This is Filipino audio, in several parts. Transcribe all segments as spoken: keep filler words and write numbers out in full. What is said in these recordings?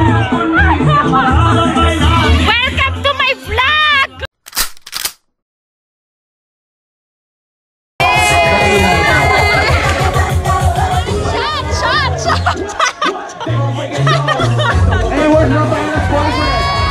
Welcome to my vlog! Shot! Shot! Shot! Hey, where's your boyfriend?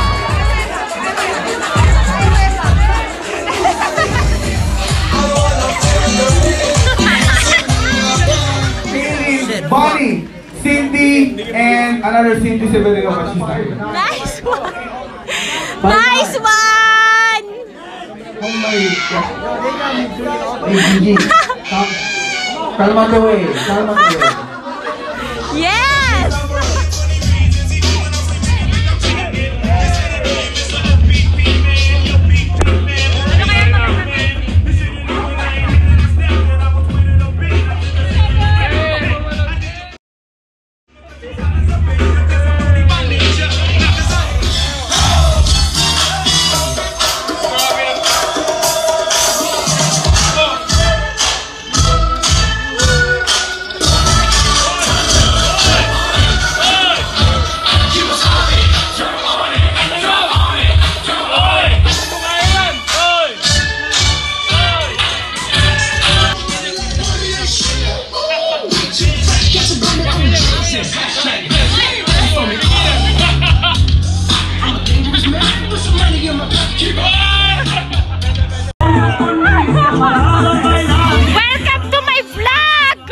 Bonnie, Cindy, and another Cindy Severino. Nice one! Nice one! Oh my God. Hey, Gigi. Kalma to eh. Kalma to eh. Yes! Welcome to my vlog!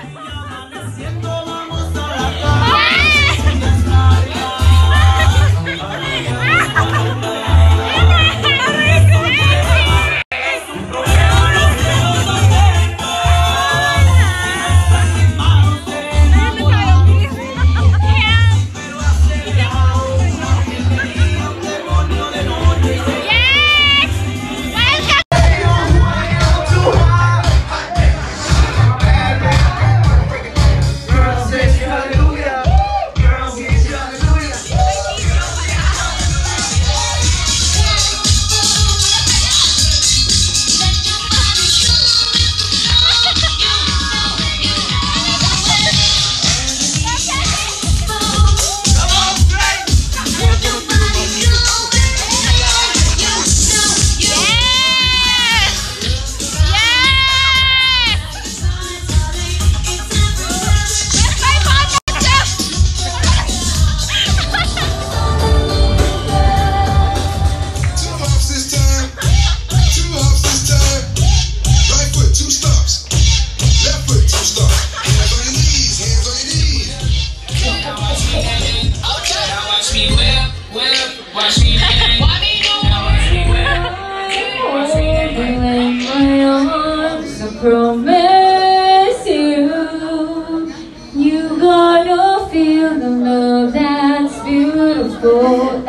Promise you, you gonna feel the love that's beautiful.